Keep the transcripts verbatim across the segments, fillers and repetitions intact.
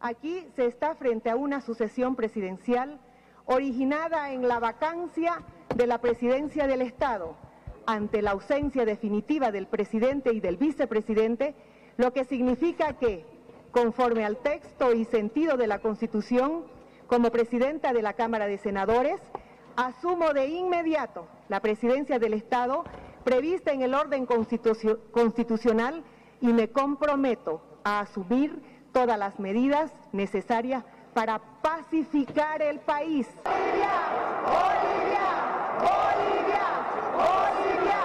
Aquí se está frente a una sucesión presidencial originada en la vacancia de la presidencia del Estado, ante la ausencia definitiva del presidente y del vicepresidente, lo que significa que, conforme al texto y sentido de la Constitución, como presidenta de la Cámara de Senadores, asumo de inmediato la presidencia del Estado prevista en el orden constitu- constitucional y me comprometo a asumir todas las medidas necesarias para pacificar el país. ¡Bolivia! ¡Bolivia! ¡Bolivia! ¡Bolivia!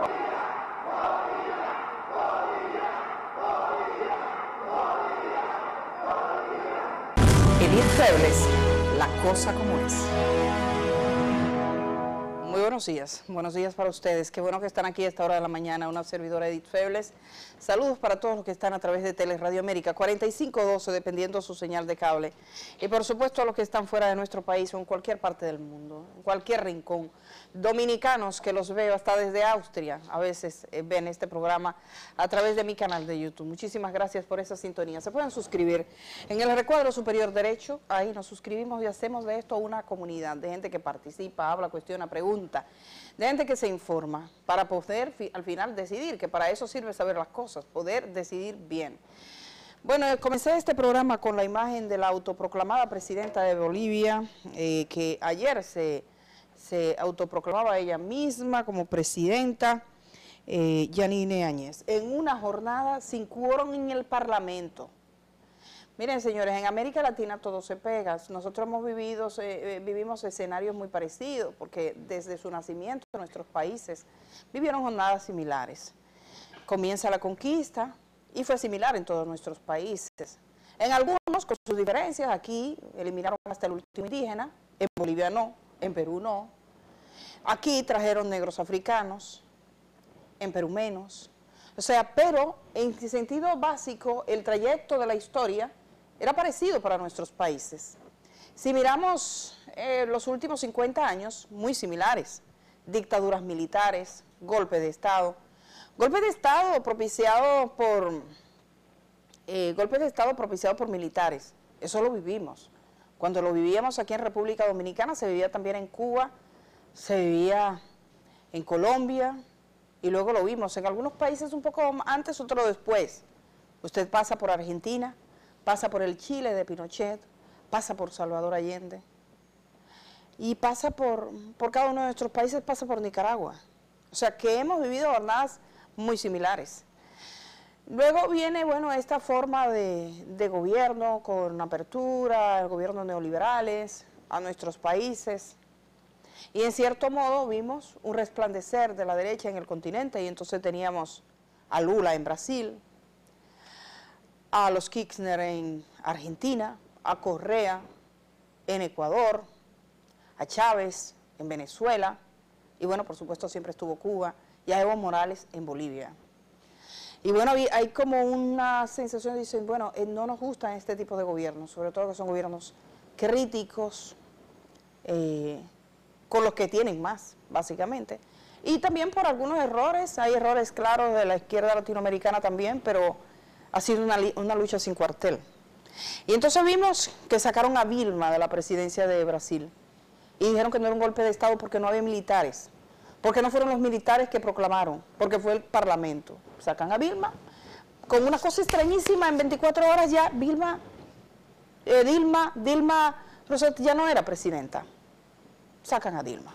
Edith Febles, La Cosa Como Es. Muy buenos días, buenos días para ustedes. Qué bueno que están aquí a esta hora de la mañana. Una servidora, Edith Febles. Saludos para todos los que están a través de Teleradio América, cuarenta y cinco doce, dependiendo su señal de cable. Y por supuesto a los que están fuera de nuestro país o en cualquier parte del mundo, en cualquier rincón. Dominicanos que los veo hasta desde Austria, a veces eh, ven este programa a través de mi canal de YouTube. Muchísimas gracias por esa sintonía. Se pueden suscribir en el recuadro superior derecho, ahí nos suscribimos y hacemos de esto una comunidad de gente que participa, habla, cuestiona, pregunta, de gente que se informa para poder fi al final decidir, que para eso sirve saber las cosas, poder decidir bien. Bueno, comencé este programa con la imagen de la autoproclamada presidenta de Bolivia, eh, que ayer se... se autoproclamaba ella misma como presidenta, eh, Yanine Áñez, en una jornada sin quórum en el Parlamento. Miren, señores, en América Latina todo se pega. Nosotros hemos vivido, eh, vivimos escenarios muy parecidos, porque desde su nacimiento nuestros países vivieron jornadas similares. Comienza la conquista y fue similar en todos nuestros países. En algunos, con sus diferencias, aquí eliminaron hasta el último indígena, en Bolivia no, en Perú no. Aquí trajeron negros africanos, en Perú menos. O sea, pero en sentido básico, el trayecto de la historia era parecido para nuestros países. Si miramos eh, los últimos cincuenta años, muy similares. Dictaduras militares, golpe de Estado. Golpe de Estado propiciado por, eh, golpe de Estado propiciado por militares. Eso lo vivimos. Cuando lo vivíamos aquí en República Dominicana, se vivía también en Cuba, se vivía en Colombia, y luego lo vimos en algunos países un poco antes, otro después. Usted pasa por Argentina, pasa por el Chile de Pinochet, pasa por Salvador Allende, y pasa por, por cada uno de nuestros países, pasa por Nicaragua. O sea que hemos vivido jornadas muy similares. Luego viene, bueno, esta forma de, de gobierno con apertura, el gobierno neoliberales a nuestros países. Y en cierto modo vimos un resplandecer de la derecha en el continente y entonces teníamos a Lula en Brasil, a los Kirchner en Argentina, a Correa en Ecuador, a Chávez en Venezuela y bueno, por supuesto siempre estuvo Cuba y a Evo Morales en Bolivia. Y bueno, hay como una sensación, dicen, bueno, eh, no nos gustan este tipo de gobiernos, sobre todo que son gobiernos críticos, eh, con los que tienen más, básicamente. Y también por algunos errores, hay errores claros de la izquierda latinoamericana también, pero ha sido una, una lucha sin cuartel. Y entonces vimos que sacaron a Vilma de la presidencia de Brasil y dijeron que no era un golpe de Estado porque no había militares. Porque no fueron los militares que proclamaron, porque fue el Parlamento. Sacan a Vilma, con una cosa extrañísima, en veinticuatro horas ya Vilma, eh, Dilma, Dilma Rousseff ya no era presidenta. Sacan a Dilma.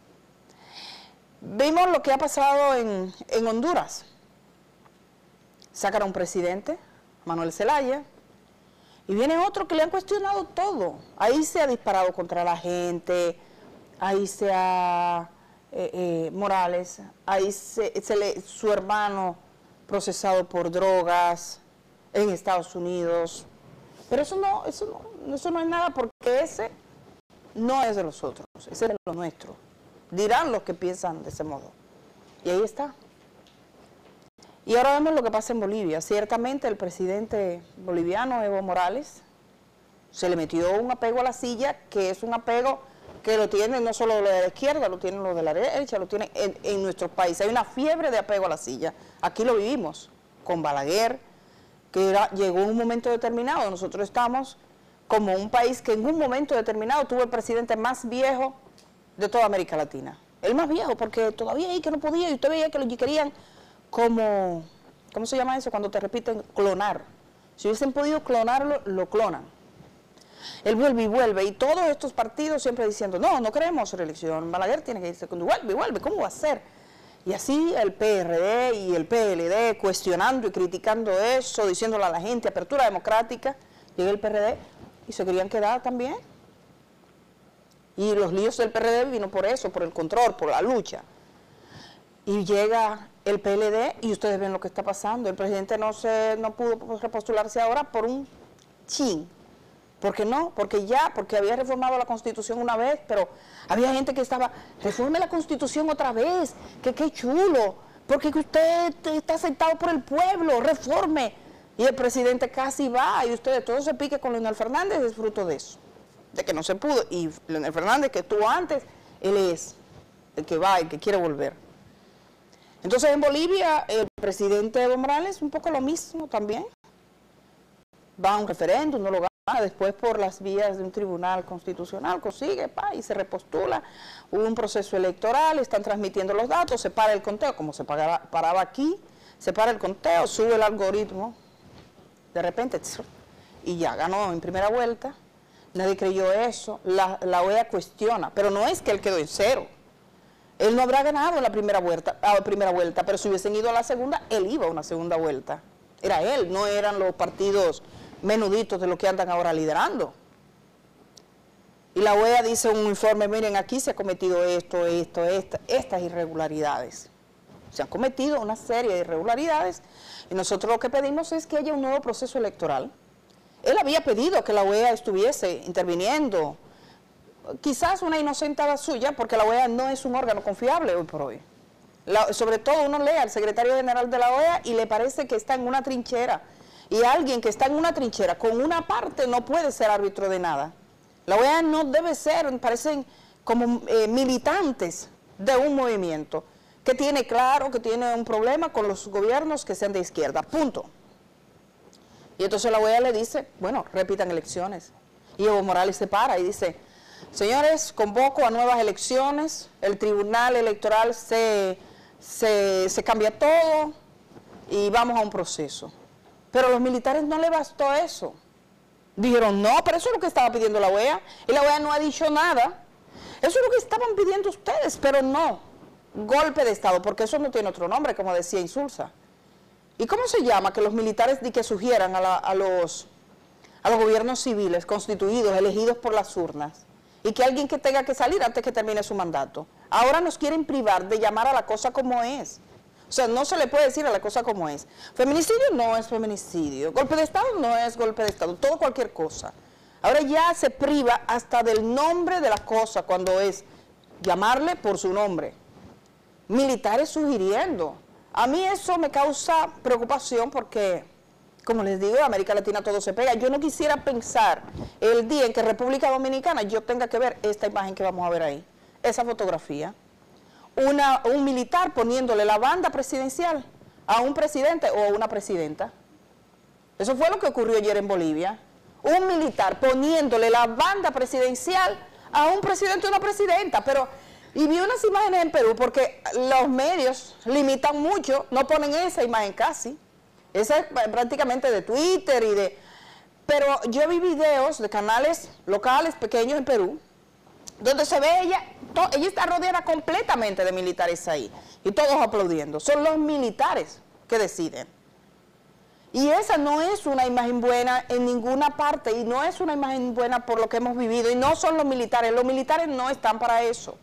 Vimos lo que ha pasado en, en Honduras. Sacan a un presidente, Manuel Zelaya, y viene otro que le han cuestionado todo. Ahí se ha disparado contra la gente, ahí se ha... Eh, eh, Morales, ahí se, se le, su hermano procesado por drogas en Estados Unidos, pero eso no, eso no, eso no es nada porque ese no es de los otros, ese es de lo nuestro. Dirán los que piensan de ese modo. Y ahí está. Y ahora vemos lo que pasa en Bolivia. Ciertamente el presidente boliviano, Evo Morales, se le metió un apego a la silla, que es un apego que lo tienen no solo los de la izquierda, lo tienen los de la derecha, lo tienen en, en nuestros países. Hay una fiebre de apego a la silla. Aquí lo vivimos con Balaguer, que era, llegó un momento determinado, nosotros estamos como un país que en un momento determinado tuvo el presidente más viejo de toda América Latina. El más viejo, porque todavía ahí que no podía, y usted veía que lo querían como, ¿cómo se llama eso? Cuando te repiten, clonar. Si hubiesen podido clonarlo, lo clonan. Él vuelve y vuelve, y todos estos partidos siempre diciendo, no, no queremos reelección, Balaguer tiene que irse, vuelve y vuelve, ¿cómo va a ser? Y así el P R D y el P L D cuestionando y criticando eso, diciéndole a la gente, apertura democrática, llega el P R D y se querían quedar también. Y los líos del P R D vino por eso, por el control, por la lucha. Y llega el P L D y ustedes ven lo que está pasando. El presidente no, se, no pudo repostularse ahora por un chin. ¿Por qué no? Porque ya, porque había reformado la Constitución una vez, pero había gente que estaba, reforme la Constitución otra vez, que qué chulo, porque que usted está aceptado por el pueblo, reforme. Y el presidente casi va, y ustedes todo se pique con Leonel Fernández, es fruto de eso, de que no se pudo. Y Leonel Fernández, que estuvo antes, él es el que va, el que quiere volver. Entonces en Bolivia, el presidente Evo Morales, un poco lo mismo también. Va a un referéndum, no lo gana. Después por las vías de un tribunal constitucional consigue, pa, y se repostula, hubo un proceso electoral, están transmitiendo los datos, se para el conteo, como se paraba, paraba aquí, se para el conteo, sube el algoritmo, de repente, y ya ganó en primera vuelta, nadie creyó eso, la, la O E A cuestiona, pero no es que él quedó en cero, él no habrá ganado en la primera vuelta, a la primera vuelta, pero si hubiesen ido a la segunda, él iba a una segunda vuelta, era él, no eran los partidos menuditos de lo que andan ahora liderando. Y la O E A dice en un informe, miren, aquí se ha cometido esto, esto, esta, estas irregularidades. Se han cometido una serie de irregularidades y nosotros lo que pedimos es que haya un nuevo proceso electoral. Él había pedido que la O E A estuviese interviniendo, quizás una inocentada suya, porque la O E A no es un órgano confiable hoy por hoy. La, sobre todo uno lee al secretario general de la O E A y le parece que está en una trinchera. Y alguien que está en una trinchera con una parte no puede ser árbitro de nada. La O E A no debe ser, parecen como eh, militantes de un movimiento que tiene claro que tiene un problema con los gobiernos que sean de izquierda, punto. Y entonces la O E A le dice, bueno, repitan elecciones. Y Evo Morales se para y dice, señores, convoco a nuevas elecciones, el tribunal electoral se, se, se cambia todo y vamos a un proceso. Pero a los militares no le bastó eso. Dijeron, no, pero eso es lo que estaba pidiendo la O E A. Y la O E A no ha dicho nada. Eso es lo que estaban pidiendo ustedes, pero no. Golpe de Estado, porque eso no tiene otro nombre, como decía Insulza. ¿Y cómo se llama que los militares di que sugieran a, la, a, los, a los gobiernos civiles constituidos, elegidos por las urnas, y que alguien que tenga que salir antes que termine su mandato? Ahora nos quieren privar de llamar a la cosa como es. O sea, no se le puede decir a la cosa como es. Feminicidio no es feminicidio. Golpe de Estado no es golpe de Estado. Todo cualquier cosa. Ahora ya se priva hasta del nombre de la cosa cuando es llamarle por su nombre. Militares sugiriendo. A mí eso me causa preocupación porque, como les digo, en América Latina todo se pega. Yo no quisiera pensar el día en que República Dominicana yo tenga que ver esta imagen que vamos a ver ahí. Esa fotografía. Una, un militar poniéndole la banda presidencial a un presidente o a una presidenta. Eso fue lo que ocurrió ayer en Bolivia. Un militar poniéndole la banda presidencial a un presidente o una presidenta. Pero, y vi unas imágenes en Perú porque los medios limitan mucho, no ponen esa imagen casi. Esa es prácticamente de Twitter y de... Pero yo vi videos de canales locales pequeños en Perú donde se ve ella, to, ella está rodeada completamente de militares ahí, y todos aplaudiendo. Son los militares que deciden. Y esa no es una imagen buena en ninguna parte, y no es una imagen buena por lo que hemos vivido, y no son los militares, los militares no están para eso.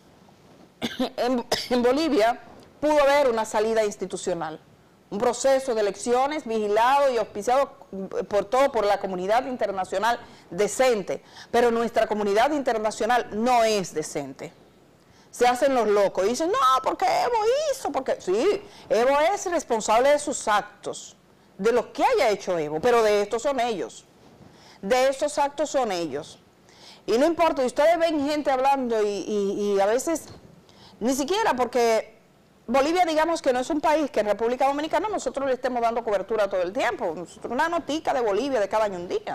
En, en Bolivia pudo haber una salida institucional, un proceso de elecciones vigilado y auspiciado por todo, por la comunidad internacional decente, pero nuestra comunidad internacional no es decente. Se hacen los locos y dicen, no, porque Evo hizo, porque... Sí, Evo es responsable de sus actos, de lo que haya hecho Evo, pero de estos son ellos, de estos actos son ellos. Y no importa, ustedes ven gente hablando y, y, y a veces, ni siquiera porque Bolivia, digamos que no es un país que en República Dominicana nosotros le estemos dando cobertura todo el tiempo. Nosotros una notica de Bolivia de cada año un día.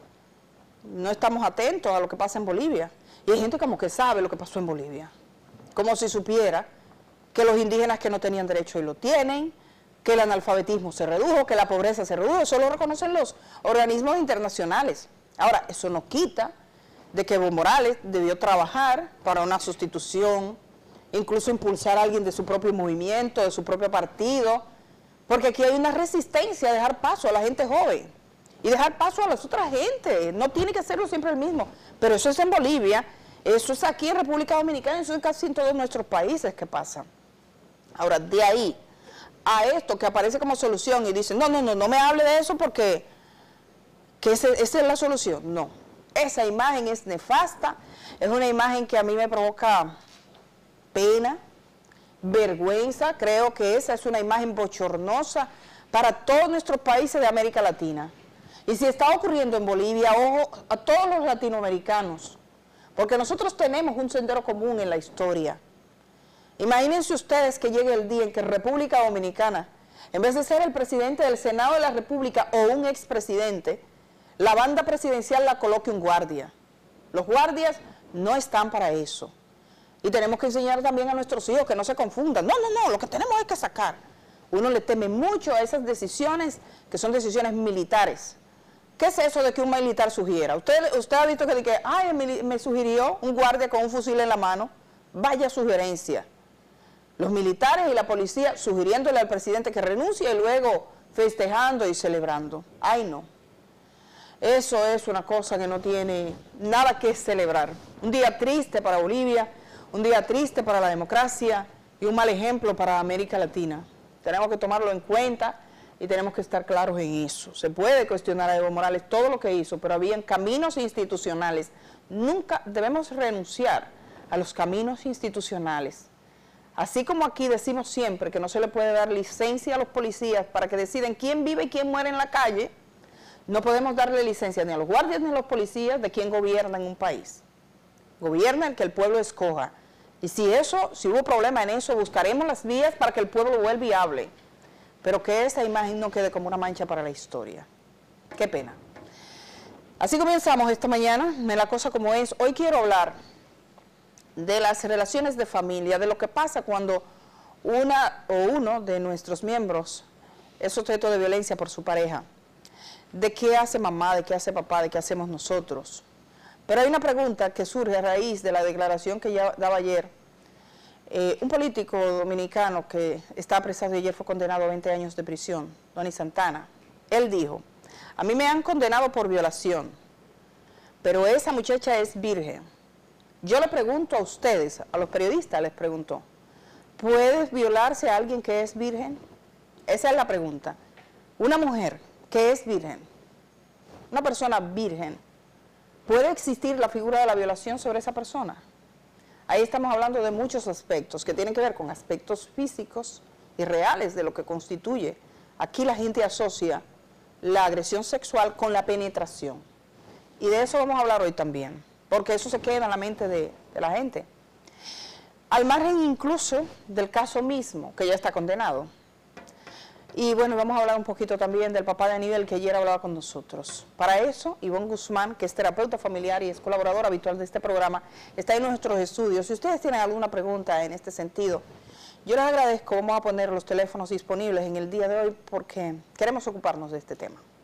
No estamos atentos a lo que pasa en Bolivia. Y hay gente como que sabe lo que pasó en Bolivia. Como si supiera que los indígenas que no tenían derecho hoy lo tienen, que el analfabetismo se redujo, que la pobreza se redujo. Eso lo reconocen los organismos internacionales. Ahora, eso no quita de que Evo Morales debió trabajar para una sustitución, incluso impulsar a alguien de su propio movimiento, de su propio partido, porque aquí hay una resistencia a dejar paso a la gente joven y dejar paso a las otras gente. No tiene que serlo siempre el mismo, pero eso es en Bolivia, eso es aquí en República Dominicana, eso es casi en todos nuestros países que pasa. Ahora, de ahí a esto que aparece como solución y dicen, no, no, no, no me hable de eso porque que ese, esa es la solución. No, esa imagen es nefasta, es una imagen que a mí me provoca pena, vergüenza. Creo que esa es una imagen bochornosa para todos nuestros países de América Latina. Y si está ocurriendo en Bolivia, ojo a todos los latinoamericanos, porque nosotros tenemos un sendero común en la historia. Imagínense ustedes que llegue el día en que República Dominicana, en vez de ser el presidente del Senado de la República o un expresidente, la banda presidencial la coloque un guardia. Los guardias no están para eso. Y tenemos que enseñar también a nuestros hijos que no se confundan. No, no, no, lo que tenemos es que sacar. Uno le teme mucho a esas decisiones que son decisiones militares. ¿Qué es eso de que un militar sugiera? Usted, usted ha visto que, que ay, me sugirió un guardia con un fusil en la mano. Vaya sugerencia. Los militares y la policía sugiriéndole al presidente que renuncie y luego festejando y celebrando. Ay, no. Eso es una cosa que no tiene nada que celebrar. Un día triste para Bolivia, un día triste para la democracia y un mal ejemplo para América Latina. Tenemos que tomarlo en cuenta y tenemos que estar claros en eso. Se puede cuestionar a Evo Morales todo lo que hizo, pero habían caminos institucionales. Nunca debemos renunciar a los caminos institucionales. Así como aquí decimos siempre que no se le puede dar licencia a los policías para que deciden quién vive y quién muere en la calle, no podemos darle licencia ni a los guardias ni a los policías de quién gobierna en un país. Gobierna el que el pueblo escoja. Y si eso, si hubo problema en eso, buscaremos las vías para que el pueblo vuelva y hable. Pero que esa imagen no quede como una mancha para la historia. Qué pena. Así comenzamos esta mañana, me la cosa como es. Hoy quiero hablar de las relaciones de familia, de lo que pasa cuando una o uno de nuestros miembros es objeto de violencia por su pareja. De qué hace mamá, de qué hace papá, de qué hacemos nosotros. Pero hay una pregunta que surge a raíz de la declaración que ya daba ayer. Eh, un político dominicano que está apresado y ayer fue condenado a veinte años de prisión, Donny Santana. Él dijo, a mí me han condenado por violación, pero esa muchacha es virgen. Yo le pregunto a ustedes, a los periodistas les pregunto, ¿puede violarse a alguien que es virgen? Esa es la pregunta. Una mujer que es virgen, una persona virgen, ¿puede existir la figura de la violación sobre esa persona? Ahí estamos hablando de muchos aspectos que tienen que ver con aspectos físicos y reales de lo que constituye. Aquí la gente asocia la agresión sexual con la penetración. Y de eso vamos a hablar hoy también, porque eso se queda en la mente de, de la gente. Al margen incluso del caso mismo, que ya está condenado. Y bueno, vamos a hablar un poquito también del papá de Aníbal, que ayer hablaba con nosotros. Para eso, Ivonne Guzmán, que es terapeuta familiar y es colaboradora habitual de este programa, está en nuestros estudios. Si ustedes tienen alguna pregunta en este sentido, yo les agradezco. Vamos a poner los teléfonos disponibles en el día de hoy porque queremos ocuparnos de este tema.